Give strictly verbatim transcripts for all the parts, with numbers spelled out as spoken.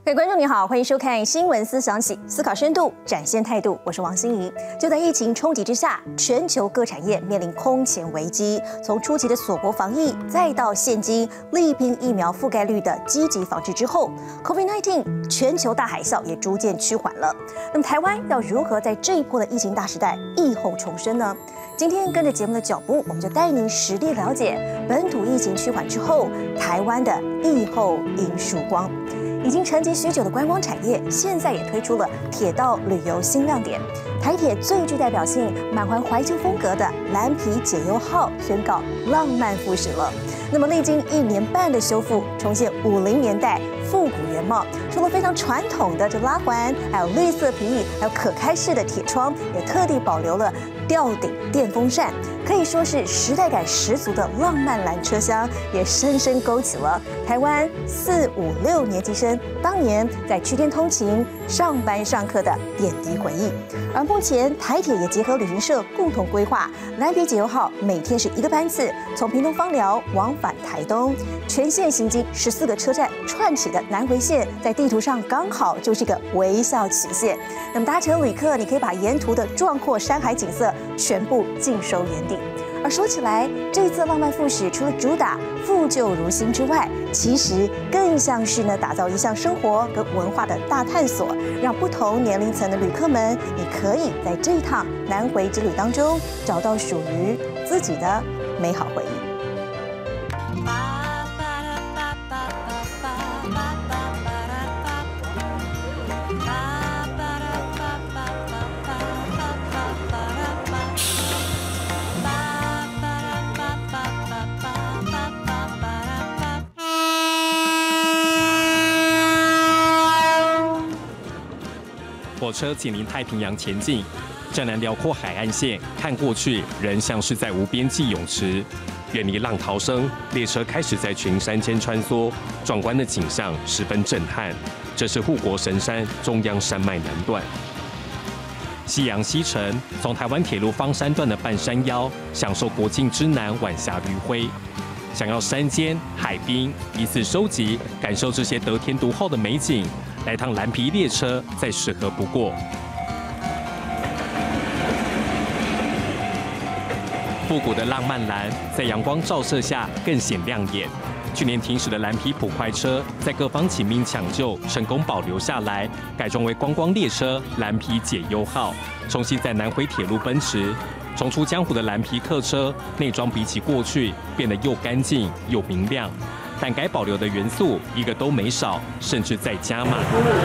各位观众你好，欢迎收看《新闻思想起》，思考深度，展现态度。我是王心怡。就在疫情冲击之下，全球各产业面临空前危机。从初期的锁国防疫，再到现今力拼疫苗覆盖率的积极防治之后 ，COVID 十九 全球大海啸也逐渐趋缓了。那么台湾要如何在这一波的疫情大时代疫后重生呢？今天跟着节目的脚步，我们就带您实地了解本土疫情趋缓之后，台湾的疫后迎曙光。已经沉寂许久的观光产业，现在也推出了铁道旅游新亮点。台铁最具代表性、满怀怀旧风格的蓝皮解忧号宣告浪漫复驶了。那么历经一年半的修复，重现五零年代复古原貌。除了非常传统的这拉环，还有绿色皮椅，还有可开式的铁窗，也特地保留了吊顶电风扇，可以说是时代感十足的浪漫蓝车厢，也深深勾起了台湾四五六年级生当年在区间通勤、上班上课的点滴回忆。而目前台铁也结合旅行社共同规划，蓝皮解忧号每天是一个班次，从屏东枋寮往返台东，全线行经十四个车站串起的南回线，在地图上刚好就是个微笑曲线。那么搭乘旅客，你可以把沿途的壮阔山海景色全部尽收眼底。而说起来，这次浪漫复驶除了主打复旧如新之外，其实更像是呢打造一项生活跟文化的大探索，让不同年龄层的旅客们，你可以在这一趟南回之旅当中找到属于自己的美好回忆。 火车紧邻太平洋前进，湛蓝辽阔海岸线，看过去仍像是在无边际泳池。远离浪涛声，列车开始在群山间穿梭，壮观的景象十分震撼。这是护国神山中央山脉南段。夕阳西沉，从台湾铁路芳山段的半山腰，享受国境之南晚霞余晖。想要山间、海滨一次收集、感受这些得天独厚的美景。来趟蓝皮列车再适合不过。复古的浪漫蓝在阳光照射下更显亮眼。去年停驶的蓝皮普快车，在各方请兵抢救，成功保留下来，改装为观光列车蓝皮解忧号，重新在南回铁路奔驰。重出江湖的蓝皮客车，内装比起过去变得又干净又明亮。但该保留的元素一个都没少，甚至再加码。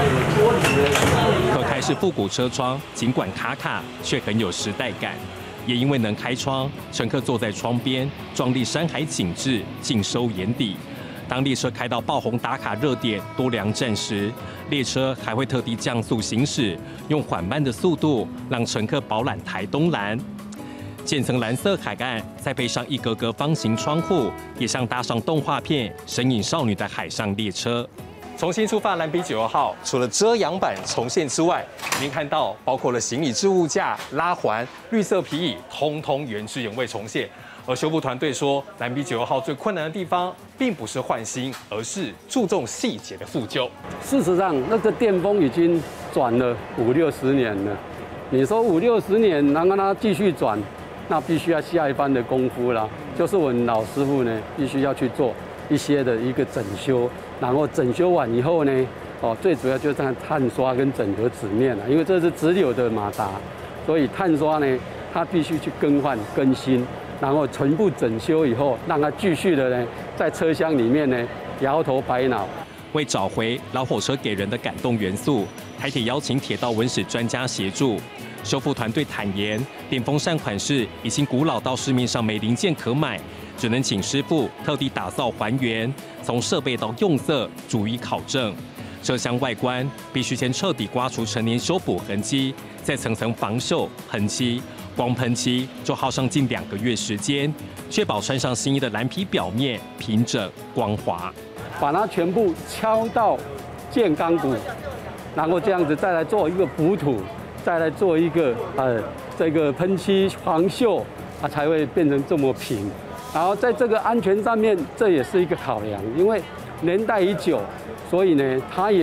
可开式复古车窗，尽管卡卡，却很有时代感。也因为能开窗，乘客坐在窗边，壮丽山海景致尽收眼底。当列车开到爆红打卡热点多良站时，列车还会特地降速行驶，用缓慢的速度让乘客饱览台东蓝。渐层蓝色海岸，再配上一格格方形窗户，也像搭上动画片《神隐少女》的海上列车。重新出发蓝皮解忧号，除了遮阳板重现之外，您看到包括了行李置物架、拉环、绿色皮椅，通通原汁原味重现。而修复团队说，蓝皮解忧号最困难的地方，并不是换新，而是注重细节的复旧。 事实上，那个电风已经转了五六十年了。你说五六十年，然后它继续转？那必须要下一番的功夫啦，就是我们老师傅呢，必须要去做一些的一个整修，然后整修完以后呢，哦，最主要就是在碳刷跟整合纸面了，因为这是直流的马达，所以碳刷呢，它必须去更换更新，然后全部整修以后，让它继续的呢，在车厢里面呢，摇头摆脑。 为找回老火车给人的感动元素，台铁邀请铁道文史专家协助。修复团队坦言，电风扇款式已经古老到市面上没零件可买，只能请师傅特地打造还原，从设备到用色逐一考证。车厢外观必须先彻底刮除陈年修补痕迹，再层层防锈喷漆，光喷漆就耗上近两个月时间，确保穿上新衣的蓝皮表面平整光滑。 把它全部敲到建钢骨，然后这样子再来做一个补土。再来做一个呃这个喷漆防锈，它才会变成这么平。然后在这个安全上面，这也是一个考量，因为年代已久，所以呢，它也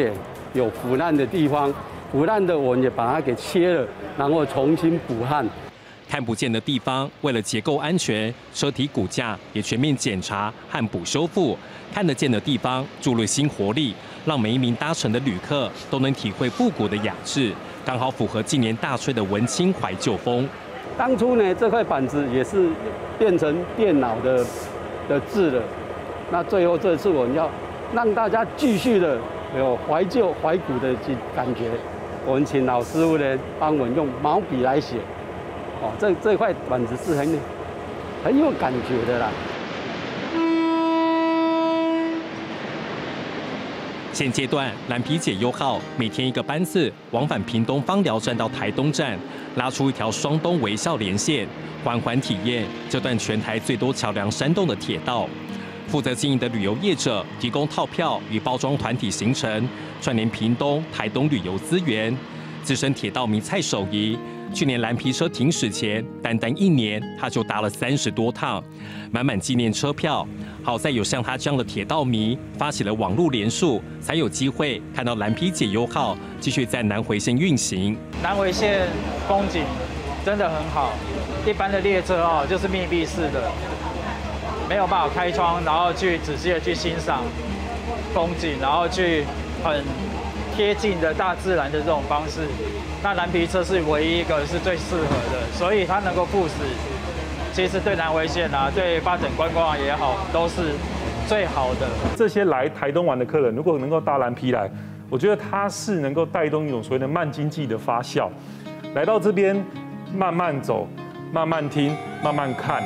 有腐烂的地方，腐烂的我们也把它给切了，然后重新补焊。 看不见的地方，为了结构安全，车体骨架也全面检查和补修复；看得见的地方，注入新活力，让每一名搭乘的旅客都能体会复古的雅致，刚好符合近年大吹的文青怀旧风。 当初呢，这块板子也是变成电脑的的字了。那最后这次我们要让大家继续的有怀旧怀古的感觉，我们请老师傅呢帮我们用毛笔来写。哦，这这块板子是很很有感觉的啦。 现阶段，蓝皮解忧号每天一个班次往返屏东枋寮站到台东站，拉出一条双东微笑连线，缓缓体验这段全台最多桥梁山洞的铁道。负责经营的旅游业者提供套票与包装团体行程，串联屏东、台东旅游资源。资深铁道迷蔡守仪，去年蓝皮车停驶前，单单一年他就搭了三十多趟，满满纪念车票。好在有像他这样的铁道迷发起了网络连署，才有机会看到蓝皮解忧号继续在南回线运行。 南回线风景真的很好，一般的列车哦就是密闭式的，没有办法开窗，然后去仔细的去欣赏风景，然后去很贴近的大自然的这种方式。那蓝皮车是唯一一个是最适合的，所以它能够复驶，其实对南回线啊，对发展观光也好，都是最好的。 这些来台东玩的客人，如果能够搭蓝皮来，我觉得它是能够带动一种所谓的慢经济的发酵。来到这边，慢慢走，慢慢听，慢慢看。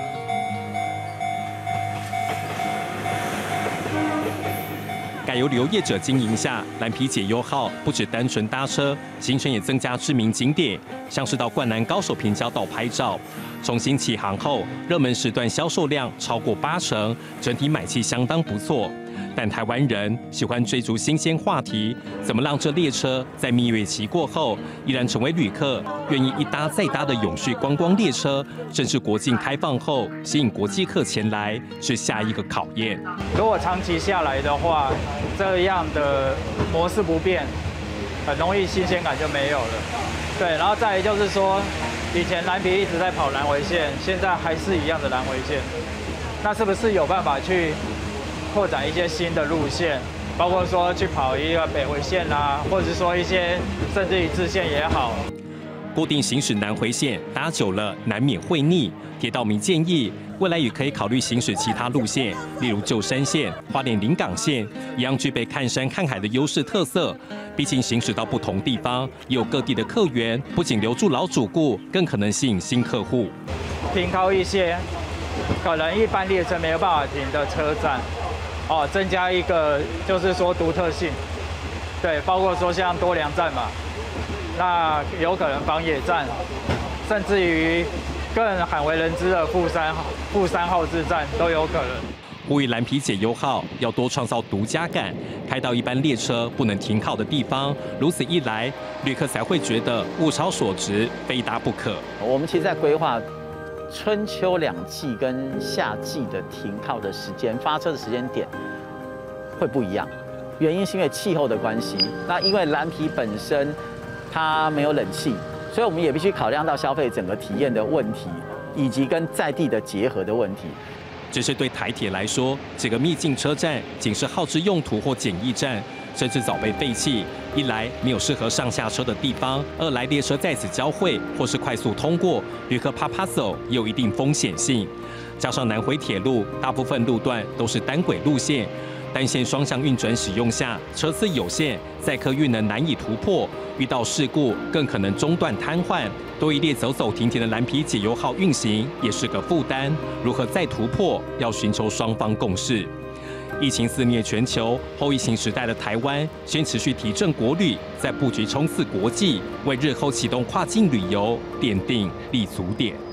改由旅游业者经营下，蓝皮解忧号不只单纯搭车，行程也增加知名景点，像是到灌篮高手平交道拍照。重新起航后，热门时段销售量超过八成，整体买气相当不错。但台湾人喜欢追逐新鲜话题，怎么让这列车在蜜月期过后，依然成为旅客愿意一搭再搭的永续观光列车？正式国境开放后，吸引国际客前来，是下一个考验。 如果长期下来的话，这样的模式不变，很容易新鲜感就没有了。对，然后再来就是说，以前蓝皮一直在跑南回线，现在还是一样的南回线，那是不是有办法去拓展一些新的路线，包括说去跑一个北回线啊，或者是说一些甚至于支线也好。 固定行驶南回线搭久了难免会腻，铁道迷建议未来也可以考虑行驶其他路线，例如旧山线、花莲临港线，一样具备看山看海的优势特色。毕竟行驶到不同地方，也有各地的客源，不仅留住老主顾，更可能吸引新客户。 停靠一些可能一般列车没有办法停的车站。哦，增加一个就是说独特性，对，包括说像多良站嘛，那有可能枋野站，甚至于更罕为人知的富山富山号志站都有可能。 呼吁蓝皮解忧号要多创造独家感，开到一般列车不能停靠的地方，如此一来，旅客才会觉得物超所值，非搭不可。 我们其实在规划春秋两季跟夏季的停靠的时间、发车的时间点会不一样，原因是因为气候的关系。那因为蓝皮本身它没有冷气，所以我们也必须考量到消费整个体验的问题，以及跟在地的结合的问题。 只是对台铁来说，这个秘境车站仅是号之用途或简易站，甚至早被废弃。一来没有适合上下车的地方，二来列车在此交汇或是快速通过，旅客怕怕走也有一定风险性。加上南回铁路大部分路段都是单轨路线，单线双向运转使用下，车次有限，载客运能难以突破，遇到事故更可能中断瘫痪。多一列走走停停的蓝皮解忧号运行也是个负担，如何再突破，要寻求双方共识。疫情肆虐全球，后疫情时代的台湾先持续提振国旅，再布局冲刺国际，为日后启动跨境旅游奠定立足点。